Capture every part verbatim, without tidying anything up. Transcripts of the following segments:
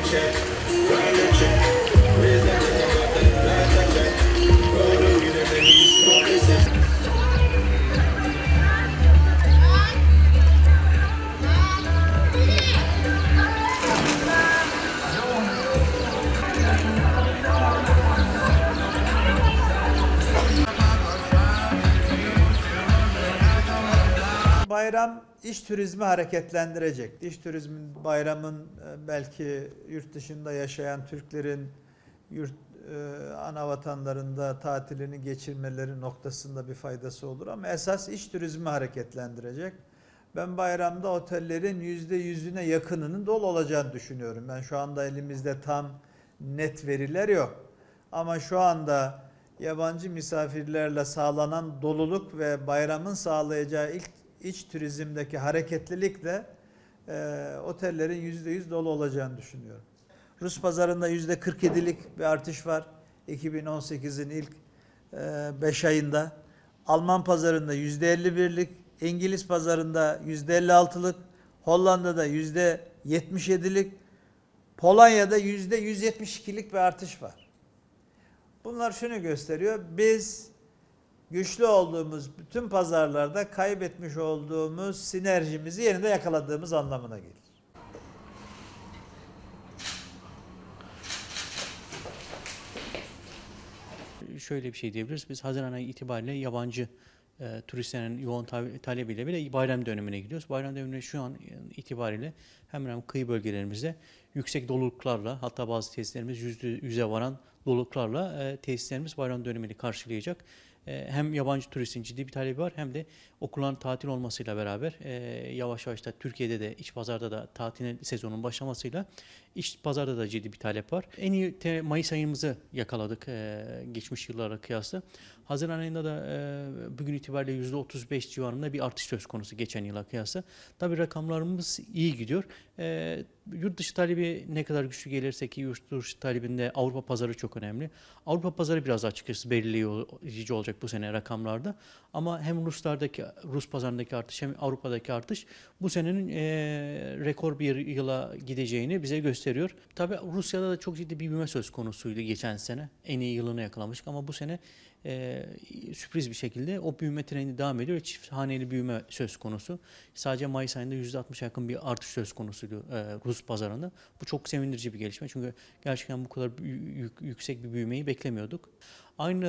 Bayram iç turizmi hareketlendirecek. İç turizmin, bayramın belki yurt dışında yaşayan Türklerin yurt e, ana vatanlarında tatilini geçirmeleri noktasında bir faydası olur ama esas iç turizmi hareketlendirecek. Ben bayramda otellerin yüzde yüzüne yakınının dolu olacağını düşünüyorum. Ben şu anda elimizde tam net veriler yok. Ama şu anda yabancı misafirlerle sağlanan doluluk ve bayramın sağlayacağı ilk iç turizmdeki hareketlilikle e, otellerin yüzde yüz dolu olacağını düşünüyorum. Rus pazarında yüzde kırk yedilik bir artış var. iki bin on sekizin ilk beş ayında. Alman pazarında yüzde elli birlik, İngiliz pazarında yüzde elli altılık, Hollanda'da yüzde yetmiş yedilik, Polonya'da yüzde yüz yetmiş ikilik bir artış var. Bunlar şunu gösteriyor. Biz güçlü olduğumuz bütün pazarlarda kaybetmiş olduğumuz sinerjimizi yeniden yakaladığımız anlamına gelir. Şöyle bir şey diyebiliriz. Biz Haziran ayı itibariyle yabancı e, turistlerin yoğun talebiyle bile bayram dönemine gidiyoruz. Bayram döneminde şu an itibariyle hemen hemen kıyı bölgelerimizde yüksek doluluklarla, hatta bazı tesislerimiz yüzde yüze varan doluluklarla e, tesislerimiz bayram dönemini karşılayacak. E, hem yabancı turistin ciddi bir talebi var, hem de okulların tatil olmasıyla beraber e, yavaş yavaş da Türkiye'de de iç pazarda da tatil sezonunun başlamasıyla iç pazarda da ciddi bir talep var. En iyi Mayıs ayımızı yakaladık e, geçmiş yıllara kıyasla. Haziran ayında da e, bugün itibariyle yüzde otuz beş civarında bir artış söz konusu geçen yıla kıyasla. Tabii rakamlarımız iyi gidiyor. E, yurt dışı talebi ne kadar güçlü gelirse ki yurt dışı talebinde Avrupa pazarı çok önemli. Avrupa pazarı biraz açıkçası belirleyici olacak bu sene rakamlarda. Ama hem Ruslardaki Rus pazarındaki artış hem Avrupa'daki artış bu senenin e, rekor bir yıla gideceğini bize gösteriyor. Tabii Rusya'da da çok ciddi bir büyüme söz konusuydu geçen sene. En iyi yılını yakalamıştık ama bu sene e, sürpriz bir şekilde o büyüme trendi devam ediyor ve çift haneli büyüme söz konusu. Sadece Mayıs ayında yüzde altmışa yakın bir artış söz konusuydu e, Rus pazarında. Bu çok sevindirici bir gelişme çünkü gerçekten bu kadar yüksek bir büyümeyi beklemiyorduk. Aynı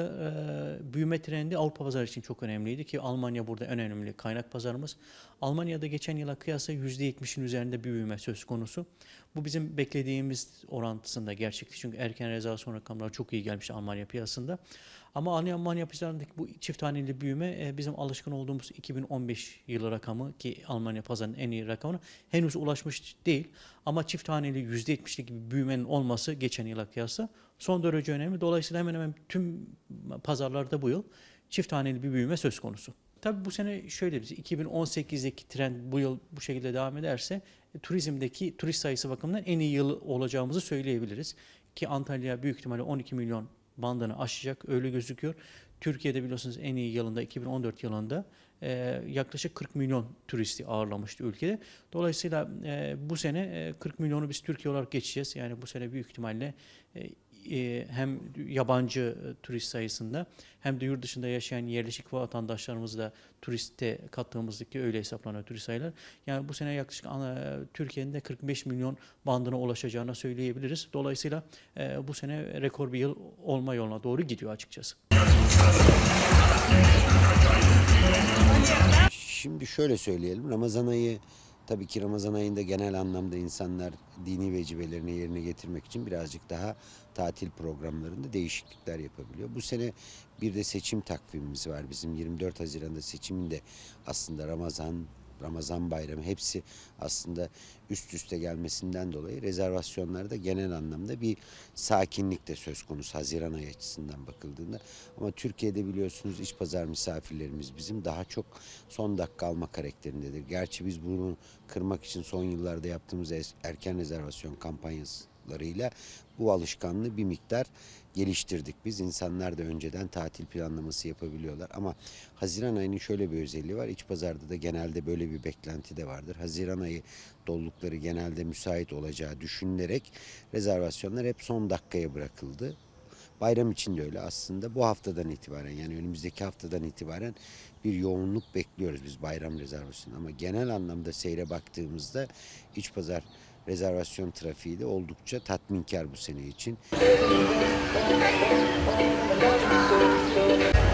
e, büyüme trendi Avrupa pazarı için çok önemliydi ki Almanya burada en önemli kaynak pazarımız. Almanya'da geçen yıla kıyasla yüzde yetmişin üzerinde bir büyüme söz konusu. Bu bizim beklediğimiz orantısında gerçekti çünkü erken rezervasyon rakamları çok iyi gelmiş Almanya piyasasında. Ama Almanya pazarındaki bu çift haneli büyüme e, bizim alışkın olduğumuz iki bin on beş yılı rakamı ki Almanya pazarının en iyi rakamına henüz ulaşmış değil. Ama çift haneli yüzde yetmişlik bir büyümenin olması geçen yıla kıyasla son derece önemli. Dolayısıyla hemen hemen tüm pazarlarda bu yıl çift haneli bir büyüme söz konusu. Tabii bu sene şöyle bir iki bin on sekizdeki trend bu yıl bu şekilde devam ederse e, turizmdeki turist sayısı bakımından en iyi yıl olacağımızı söyleyebiliriz. Ki Antalya büyük ihtimalle on iki milyon bandını aşacak öyle gözüküyor. Türkiye'de biliyorsunuz en iyi yılında iki bin on dört yılında e, yaklaşık kırk milyon turisti ağırlamıştı ülkede. Dolayısıyla e, bu sene e, kırk milyonu biz Türkiye olarak geçeceğiz. Yani bu sene büyük ihtimalle e, hem yabancı turist sayısında hem de yurt dışında yaşayan yerleşik vatandaşlarımızı da turiste kattığımızdaki öyle hesaplanıyor turist sayılar. Yani bu sene yaklaşık Türkiye'nin de kırk beş milyon bandına ulaşacağını söyleyebiliriz. Dolayısıyla bu sene rekor bir yıl olma yoluna doğru gidiyor açıkçası. Şimdi şöyle söyleyelim, Ramazan ayı tabii ki Ramazan ayında genel anlamda insanlar dini vecibelerini yerine getirmek için birazcık daha tatil programlarında değişiklikler yapabiliyor. Bu sene bir de seçim takvimimiz var. Bizim yirmi dört Haziran'da seçimin de aslında Ramazan, Ramazan bayramı hepsi aslında üst üste gelmesinden dolayı rezervasyonlarda genel anlamda bir sakinlik de söz konusu Haziran ayı açısından bakıldığında. Ama Türkiye'de biliyorsunuz iç pazar misafirlerimiz bizim daha çok son dakika alma karakterindedir. Gerçi biz bunu kırmak için son yıllarda yaptığımız erken rezervasyon kampanyası olduklarıyla bu alışkanlığı bir miktar geliştirdik biz. İnsanlar da önceden tatil planlaması yapabiliyorlar ama Haziran ayının şöyle bir özelliği var. İç pazarda da genelde böyle bir beklenti de vardır. Haziran ayı dolulukları genelde müsait olacağı düşünülerek rezervasyonlar hep son dakikaya bırakıldı. Bayram için de öyle aslında. Bu haftadan itibaren, yani önümüzdeki haftadan itibaren bir yoğunluk bekliyoruz biz bayram rezervasyonu. Ama genel anlamda seyre baktığımızda iç pazar rezervasyon trafiği de oldukça tatminkar bu sene için.